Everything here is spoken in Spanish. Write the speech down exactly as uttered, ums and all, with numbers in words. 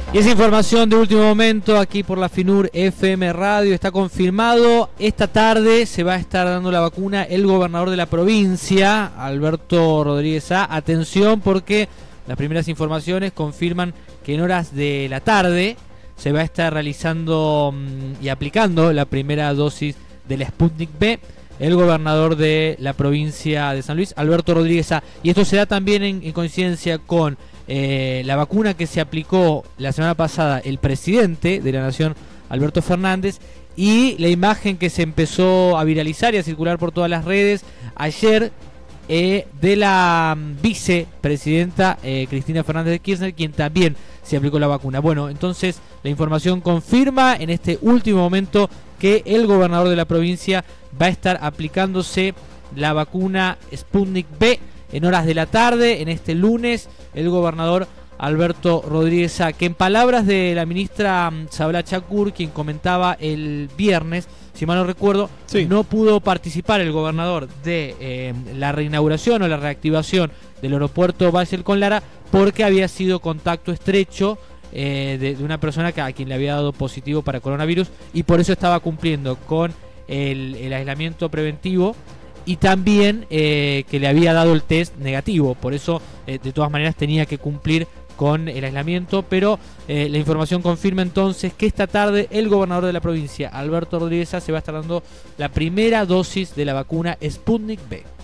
Y esa información de último momento aquí por la FINUR F M Radio está confirmado. Esta tarde se va a estar dando la vacuna el gobernador de la provincia, Alberto Rodríguez A. Atención, porque las primeras informaciones confirman que en horas de la tarde se va a estar realizando mmm, y aplicando la primera dosis del Sputnik V el gobernador de la provincia de San Luis, Alberto Rodríguez A. Y esto se da también en, en coincidencia con eh, la vacuna que se aplicó la semana pasada el presidente de la Nación, Alberto Fernández, y la imagen que se empezó a viralizar y a circular por todas las redes ayer eh, de la vicepresidenta eh, Cristina Fernández de Kirchner, quien también se aplicó la vacuna. Bueno, entonces la información confirma en este último momento que el gobernador de la provincia va a estar aplicándose la vacuna Sputnik V en horas de la tarde, en este lunes, el gobernador Alberto Rodríguez A., que en palabras de la ministra Sabla Chacur, quien comentaba el viernes, si mal no recuerdo, sí, no pudo participar el gobernador de eh, la reinauguración o la reactivación del aeropuerto Valle del Conlara porque había sido contacto estrecho eh, de, de una persona que, a quien le había dado positivo para coronavirus, y por eso estaba cumpliendo con el, el aislamiento preventivo y también eh, que le había dado el test negativo. Por eso eh, de todas maneras tenía que cumplir con el aislamiento, pero eh, la información confirma entonces que esta tarde el gobernador de la provincia, Alberto Rodríguez A., se va a estar dando la primera dosis de la vacuna Sputnik V.